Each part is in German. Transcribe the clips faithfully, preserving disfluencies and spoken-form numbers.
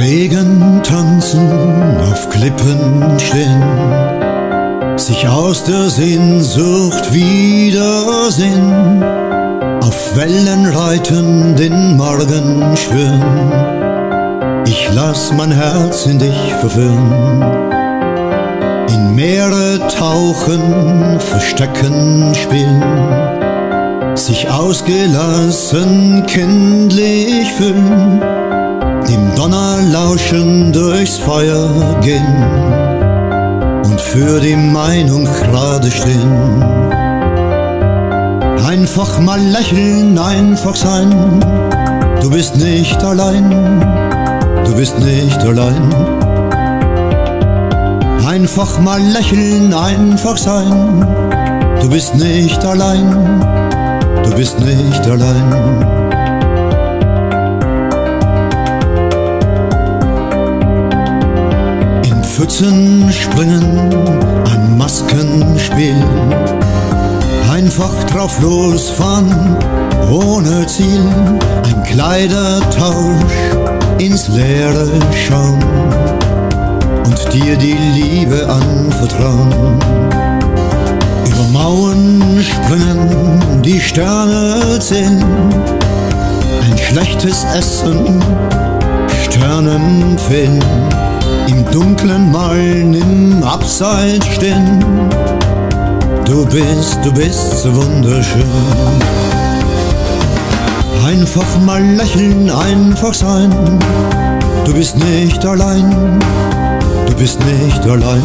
Regen tanzen, auf Klippen stehen, sich aus der Sehnsucht wiedersehen, auf Wellen reiten, den Morgen schwören. Ich lass mein Herz in dich verwirren, in Meere tauchen, verstecken, spielen, sich ausgelassen, kindlich fühlen, dem Donner lauschen, durchs Feuer gehen und für die Meinung gerade stehen. Einfach mal lächeln, einfach sein, du bist nicht allein, du bist nicht allein. Einfach mal lächeln, einfach sein, du bist nicht allein, du bist nicht allein. Pfützen springen, ein Maskenspiel, einfach drauf losfahren, ohne Ziel, ein Kleidertausch, ins Leere schauen und dir die Liebe anvertrauen. Über Mauern springen, die Sterne zählen, ein schlechtes Essen, Sternen fehlen, im Dunklen malen, im Abseits stehen. Du bist, du bist so wunderschön. Einfach mal lächeln, einfach sein, du bist nicht allein, du bist nicht allein.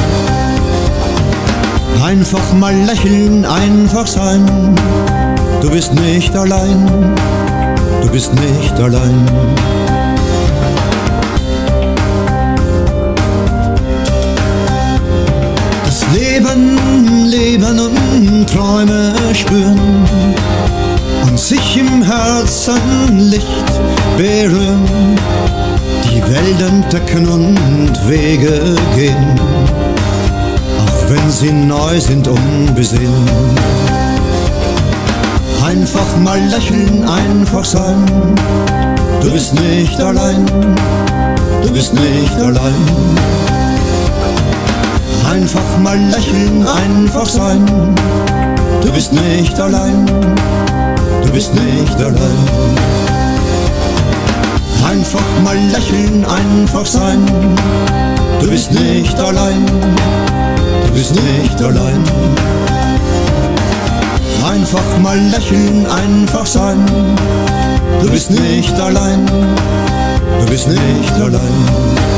Einfach mal lächeln, einfach sein, du bist nicht allein, du bist nicht allein. Leben, leben und Träume spüren und sich im Herzen Licht berühren, die Welt entdecken und Wege gehen, auch wenn sie neu sind, unbesehen. Einfach mal lächeln, einfach sein, du bist nicht allein, du bist nicht allein. Einfach mal lächeln, einfach sein, du bist nicht allein, du bist nicht allein. Einfach mal lächeln, einfach sein, du bist nicht allein, du bist nicht allein. Einfach mal lächeln, einfach sein, du bist nicht allein, du bist nicht allein.